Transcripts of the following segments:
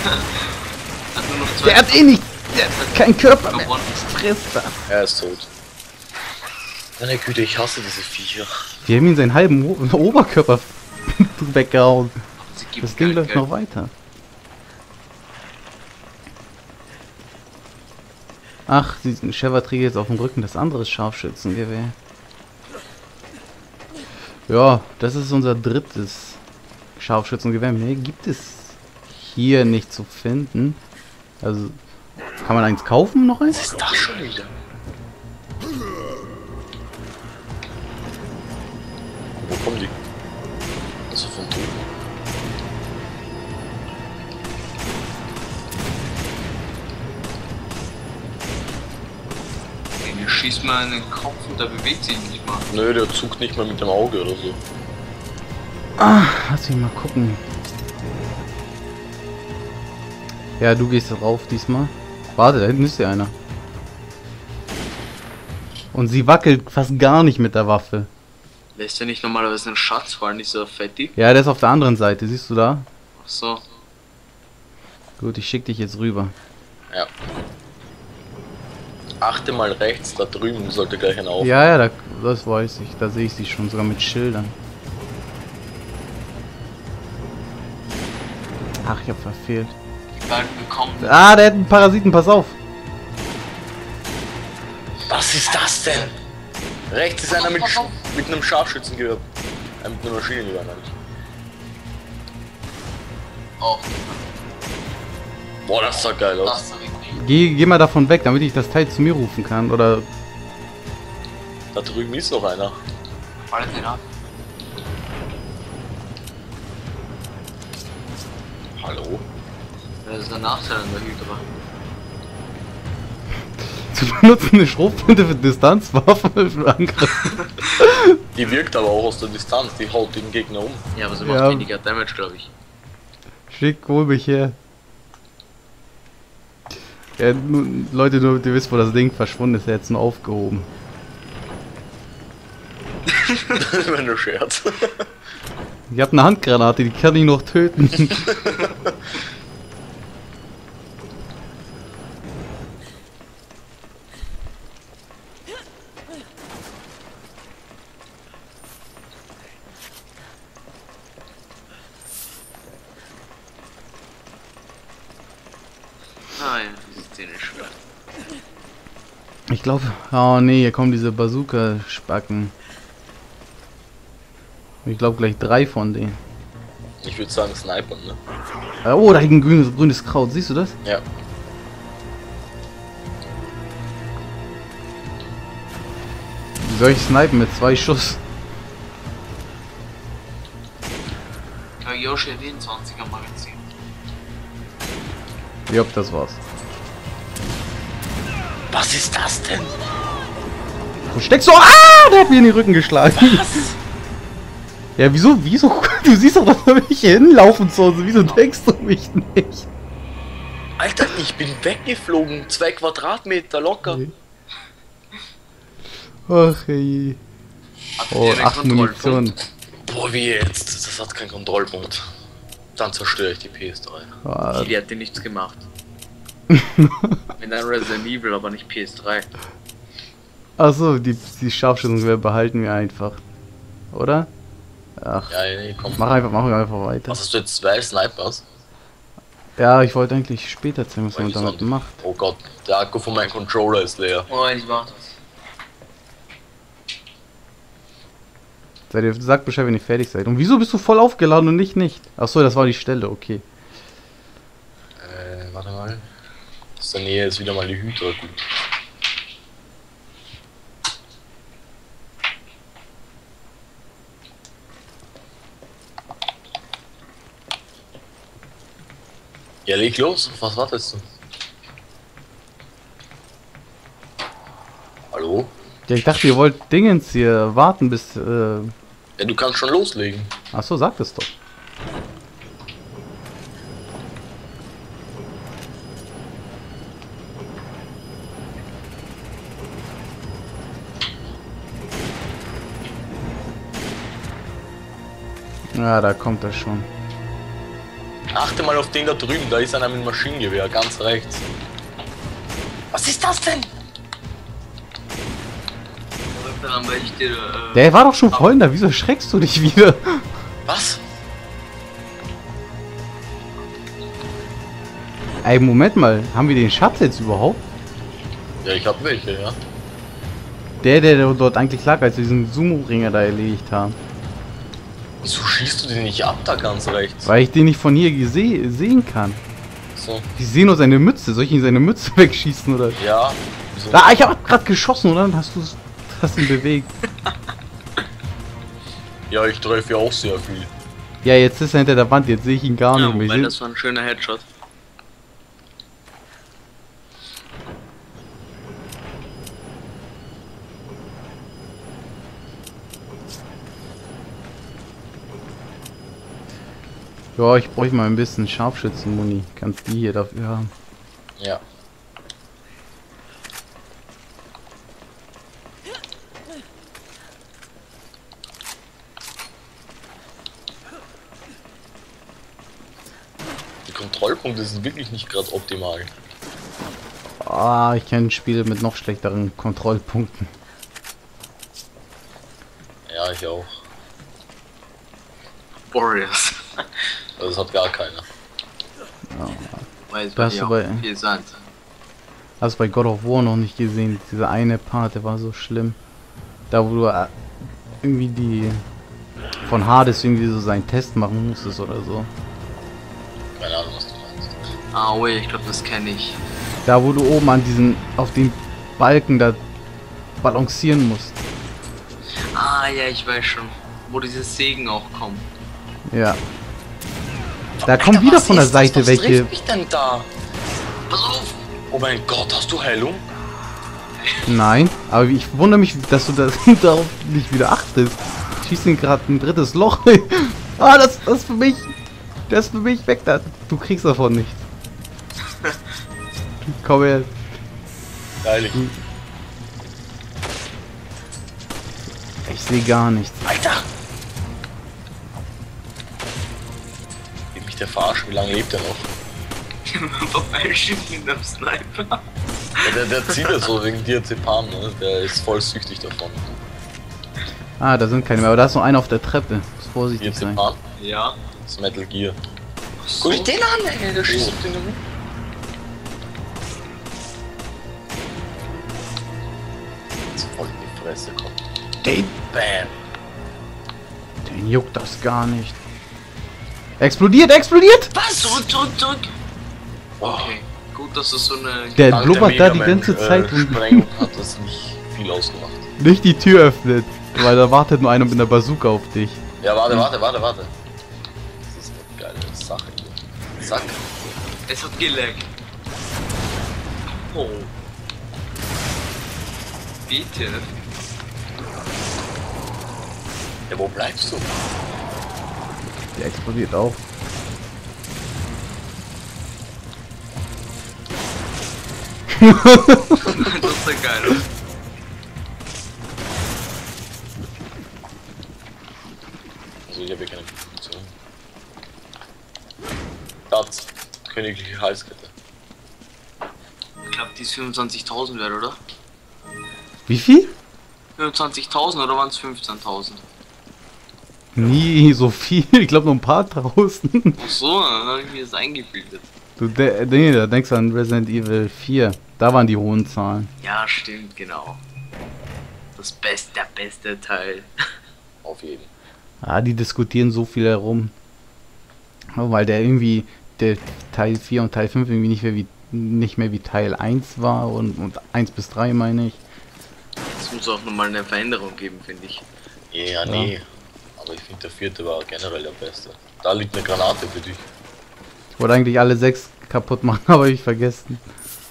Hat nur noch zwei. Der hat eh nicht. Der hat keinen Körper mehr. Frisst er. Er ist tot. Meine Güte, ich hasse diese Viecher. Die haben ihn seinen halben Oberkörper weggehauen. Sie gibt Das Ding kein läuft Geld. noch weiter. Ach, diesen Sheva trägt jetzt auf dem Rücken das andere Scharfschützengewehr. Ja, das ist unser drittes Scharfschützengewehr. Mehr gibt es hier nicht zu finden. Also, kann man eins kaufen, noch eins? Was ist das schon wieder? Wo kommen die? Also von drüben. Den schießt mal in den Kopf und der bewegt sich nicht mal. Nö, der zuckt nicht mal mit dem Auge oder so. Ah, lass mich mal gucken. Ja, du gehst drauf diesmal. Warte, da hinten ist ja einer. Und sie wackelt fast gar nicht mit der Waffe. Lässt ja nicht normalerweise einen Schatz fallen, ist er fettig. Ja, der ist auf der anderen Seite, siehst du da? Ach so. Gut, ich schick dich jetzt rüber. Ja. Achte mal rechts, da drüben sollte gleich einer auf. Ja, ja, das weiß ich. Da sehe ich sie schon, sogar mit Schildern. Ach, ich hab verfehlt. Die Balken kommen. Ah, der hat einen Parasiten, pass auf. Was ist das denn? Rechts ist einer mit einem Scharfschützengewehr. Mit einer Maschinengewehr, meine ich. Oh, Boah, das sah geil aus. das habe ich nicht. Geh mal davon weg, damit ich das Teil zu mir rufen kann. Oder. Da drüben ist noch einer. Warte den ab. Hallo? Das ist der Nachteil an der Hydra. Zu benutzen eine Schrotflinte für Distanzwaffen für Angriff. Die wirkt aber auch aus der Distanz, die haut den Gegner um. Ja, aber sie macht Ja. weniger Damage, glaube ich. Schick, hol mich her. Ja, Leute, ihr wisst, wo das Ding verschwunden ist, er jetzt nur aufgehoben. Das war nur Scherz. Ich hab eine Handgranate, die kann ich noch töten. Ah ja, diese Szene ist schwer. Ich glaube, oh nee, hier kommen diese Bazooka-Spacken. Ich glaube gleich 3 von denen. Ich würde sagen Snipern, ne? Oh, da liegt ein grünes Kraut, siehst du das? Ja. Wie soll ich snipen mit 2 Schuss? Ja, Yoshi hat den 20er Magazin. Jopp, das war's. Was ist das denn? Wo steckst du? Ah, der hat mir in den Rücken geschlagen. Was? Ja, wieso? Du siehst doch, dass wir mich hier hinlaufen zu Hause. Wieso denkst du mich nicht? Alter, ich bin weggeflogen. 2 Quadratmeter locker. Ach ey. Habt Oh, ihr einen 8 Munition. Kontrollpunkt? Boah, wie jetzt? Das hat keinen Kontrollpunkt. Dann zerstöre ich die PS3. Ah, Die hat dir nichts gemacht. Mit einem Resident Evil, aber nicht PS3. Achso, die Scharfschützengewehr behalten wir einfach. Oder? Ach, Ja, nee, komm. machen wir einfach weiter. Was hast du jetzt? 2 Snipers? Ja, ich wollte eigentlich später zeigen, was man damit macht. Oh Gott, der Akku von meinem Controller ist leer. Oh, ich mach das. Sagt Bescheid, wenn ihr fertig seid. Und wieso bist du voll aufgeladen und ich nicht? Achso, das war die Stelle, okay. Warte mal. Aus der Nähe ist wieder mal die Hydra gut. Ja, leg los. Was wartest du? Hallo? Ja, ich dachte, ihr wollt Dingens hier warten bis... Ja, du kannst schon loslegen. Achso, sagt es doch. Ja, da kommt er schon. Achte mal auf den da drüben, da ist einer mit Maschinengewehr, ganz rechts. Was ist das denn? Daran, weil ich dir. Der war doch schon vorhin da, wieso erschreckst du dich wieder? Was? Ey, Moment mal, haben wir den Schatz jetzt überhaupt? Ja, ich hab welche, ja. Der dort eigentlich lag, als wir diesen Sumo-Ringer da erledigt haben. Wieso schießt du den nicht ab da ganz rechts? Weil ich den nicht von hier sehen kann. So. Ich sehe nur seine Mütze. Soll ich ihn seine Mütze wegschießen oder? Ja. Wieso? Ah, ich habe gerade geschossen, oder? Dann hast ihn bewegt. Ja, ich treffe ja auch sehr viel. Ja, jetzt ist er hinter der Wand. Jetzt sehe ich ihn gar Ja, nicht mehr. wobei Ich das war ein schöner Headshot. ja, ich bräuchte mal ein bisschen Scharfschützenmuni. Kannst die hier dafür haben? Ja. Die Kontrollpunkte sind wirklich nicht gerade optimal. Ah, ich kenne Spiele mit noch schlechteren Kontrollpunkten. Ja, ich auch. Warriors. Also das hat gar keiner. Weil es Das war ja bei- auch viel Sand. Hast du bei God of War noch nicht gesehen? Dieser eine Part, der war so schlimm. Da wo du irgendwie die von Hades irgendwie so seinen Test machen musstest oder so. Keine Ahnung, was du meinst. Ah, oh, ich glaube, das kenne ich. Da wo du oben an diesen, auf den Balken da balancieren musst. Ah, ja, ich weiß schon. Wo diese Segen auch kommen. Ja. Da kommt wieder was von der ist das? Seite Was welche. trifft mich denn da? Pass auf! Oh mein Gott, hast du Heilung? Nein, aber ich wundere mich, dass du das darauf nicht wieder achtest. Schießt ihn gerade ein drittes Loch. Ah, das ist für mich. Das ist für mich weg da. Du kriegst davon nichts. Komm her. Geil. Ich sehe gar nichts. Alter! Geht mich der verarschen, wie lange lebt er noch? Vorbeischießen mit einem Sniper. Ja, der zieht ja so wegen Diazepam, ne? Der ist voll süchtig davon. Ah, da sind keine mehr. Aber da ist noch einer auf der Treppe. Muss vorsichtig sein. Diazepam? Ja. Das ist Metal Gear. So. Guck ich den an, ey, der schießt auf den rum. Jetzt voll in die Fresse kommt. Den, Bam! den juckt das gar nicht. Explodiert, explodiert! Was? Zurück! Okay. Gut, dass es so eine. Der Dank blubbert der da die ganze Zeit und Sprengung hat das nicht viel ausgemacht. nicht die Tür öffnet. Weil da wartet nur einer mit einer Bazooka auf dich. Ja, warte. Das ist eine geile Sache hier. Zack. Es hat geleckt. Oh. Bitte. Ja, wo bleibst du? Der explodiert auch. Das ist ja geil. Also ich habe hier keine Funktion. Das königliche Halskette. Ich glaube, die ist 25.000 wert, oder? Wie viel? 25.000 oder waren es 15.000? Nie so viel. Ich glaube nur ein paar tausend. Ach so, dann habe ich mir das eingebildet. Nee, da denkst du an Resident Evil 4. Da waren die hohen Zahlen. Ja, stimmt, genau. Der beste Teil. Auf jeden. Ah, die diskutieren so viel herum. Oh, weil der irgendwie, der Teil 4 und Teil 5 irgendwie nicht mehr wie Teil 1 war und 1 bis 3 meine ich. Es muss auch nochmal eine Veränderung geben, finde ich. Ja, nee. Aber ich finde der vierte war generell der beste. Da liegt eine Granate für dich. Ich wollte eigentlich alle 6 kaputt machen, aber ich vergessen.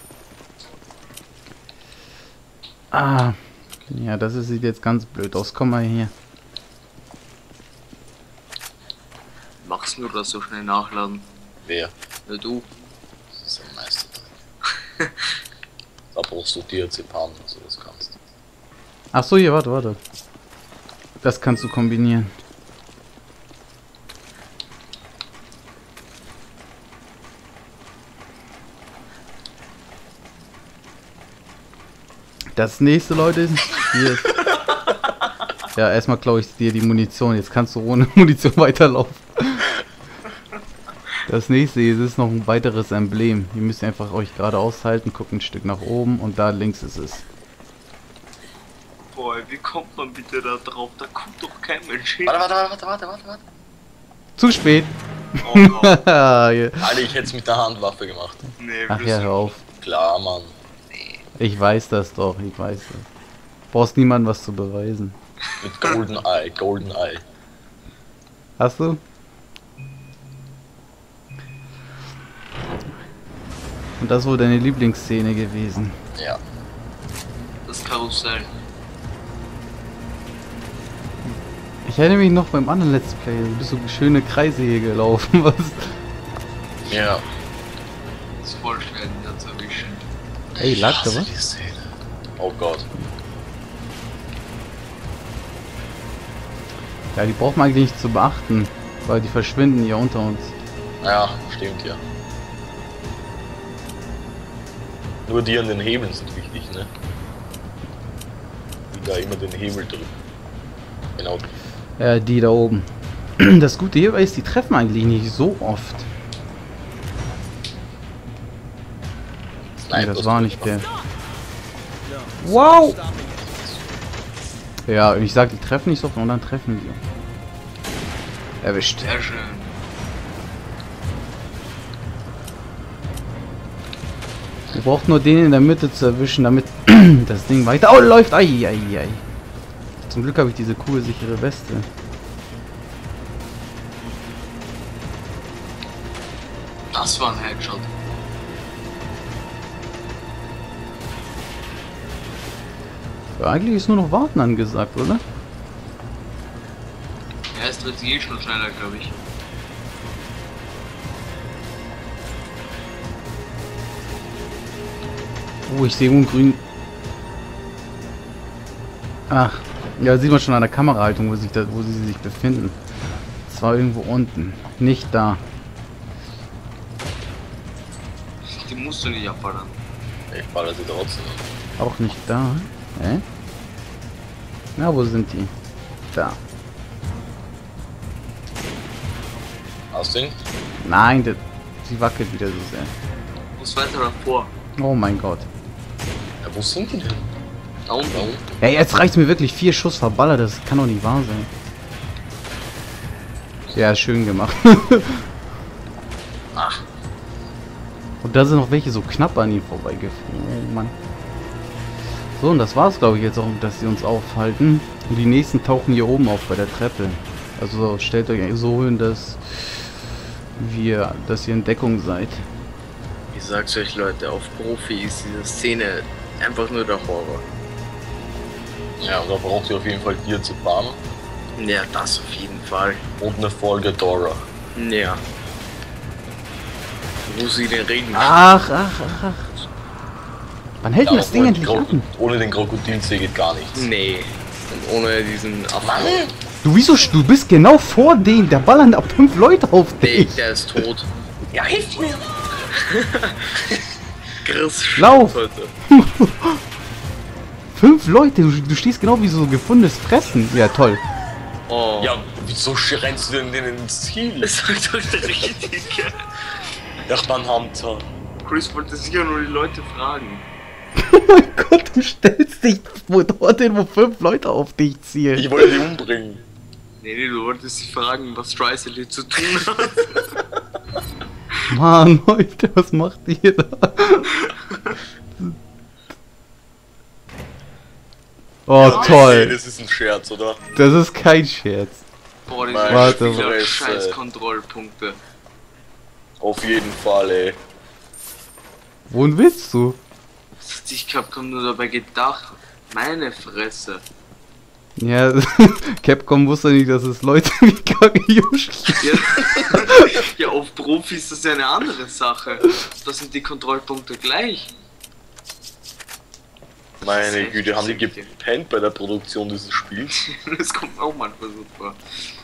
Ah. Ja, sieht jetzt ganz blöd aus. Komm mal her. Machst du das so schnell nachladen? Wer? Ja, du. Das ist ein Meister. Da brauchst du Diazepam, dass du das kannst. Ach so, hier, warte. Das kannst du kombinieren. Das nächste, Leute, hier ist... Ja, erstmal klaue ich dir die Munition. Jetzt kannst du ohne Munition weiterlaufen. Das nächste hier ist noch ein weiteres Emblem. Ihr müsst einfach euch gerade aushalten, guckt ein Stück nach oben und da links ist es. Boah, wie kommt man bitte da drauf? Da guckt doch kein Mensch hin. Warte. Zu spät. Oh, oh. Ja. Alter, ich hätte es mit der Handwaffe gemacht. Nee, Ach ja, hör auf. Klar, Mann. Ich weiß das doch, ich weiß das. Brauchst niemandem was zu beweisen. Mit Golden Eye. Hast du? Und das ist wohl deine Lieblingsszene gewesen. Ja. Das Karussell. Ich erinnere mich noch beim anderen Let's Play, du bist so schöne Kreise hier gelaufen, was? Ja. Das ist voll schwer, ihn da zu erwischen. Ey, lag da Hasse was? die Szene. Oh Gott. Ja, die braucht man eigentlich nicht zu beachten, weil die verschwinden hier unter uns. Ja, stimmt ja. Nur die an den Hebeln sind wichtig, ne? Die da immer den Hebel drücken. Genau. Ja, die da oben. Das Gute hierbei ist, die treffen eigentlich nicht so oft. Nee, das war nicht der. Wow! Ja, ich sag, die treffen nicht so oft und dann treffen sie. Erwischt. Sehr schön. Wir brauchen nur den in der Mitte zu erwischen, damit das Ding weiter... Oh, läuft! Ai. Zum Glück habe ich diese kugelsichere Weste. Das war ein Headshot. Ja, eigentlich ist nur noch Warten angesagt, oder? Ja, es dreht sich eh schon schneller, glaube ich. Oh, ich sehe ungrün. Ach, ja, sieht man schon an der Kamerahaltung, wo sie sich befinden. Zwar irgendwo unten, nicht da. Die musst du nicht abballern. Ich baller sie trotzdem. Auch nicht da. Hä? Na, wo sind die? Da. Hast du ihn? Nein, sie wackelt wieder so sehr. Du musst weiter davor. Oh mein Gott. Ja, wo sind die denn? Da unten. Ey, jetzt reicht mir wirklich 4 Schuss verballert, das kann doch nicht wahr sein. Ja, schön gemacht. Ach. Und da sind noch welche so knapp an ihm vorbeigeflogen. Oh Mann. So, und das war's, glaube ich, jetzt auch, dass sie uns aufhalten. Und die nächsten tauchen hier oben auf bei der Treppe. Also stellt euch so hin, dass ihr in Deckung seid. Ich sag's euch, Leute, auf Profi ist diese Szene einfach nur der Horror. Ja, und da braucht ihr auf jeden Fall Tier zu bauen. Ja, das auf jeden Fall. Und eine Folge Dora. Ja. Wo sie den Regen Ach. Wann hält denn das Ding ohne endlich an? Ohne den Krokodilzee geht gar nichts. Nee. Und ohne diesen Affen. Du bist genau vor dem, der ballern ab 5 Leute auf Nee, dich. der ist tot. Ja, hilf mir! Chris, Lauf! heute. 5 Leute, du stehst genau wie so gefundenes Fressen. Ja, toll. Oh. Ja, wieso rennst du denn denen ins Ziel? Das sagt euch der Richtige. Ja, dann Hamza. Chris wollte sicher nur die Leute fragen. Oh mein Gott, du stellst dich dorthin, wo 5 Leute auf dich zielen. Ich wollte die umbringen. Nee, du wolltest sie fragen, was Streisel hier zu tun hat. Mann, Leute, was macht ihr da? Oh, Ja, toll. Okay, das ist ein Scherz, oder? Das ist kein Scherz. Boah, diese Warte, Spieler warte. scheiß Kontrollpunkte. Auf jeden Fall, ey. Wohin willst du? Was hat sich Capcom nur dabei gedacht? Meine Fresse. Ja, Capcom wusste nicht, dass es Leute wie Kageyoshi gibt. Ja, ja, auf Profi ist das ja eine andere Sache. Da sind die Kontrollpunkte gleich. Meine Güte, haben die gepennt bei der Produktion dieses Spiels? Das kommt auch manchmal so vor.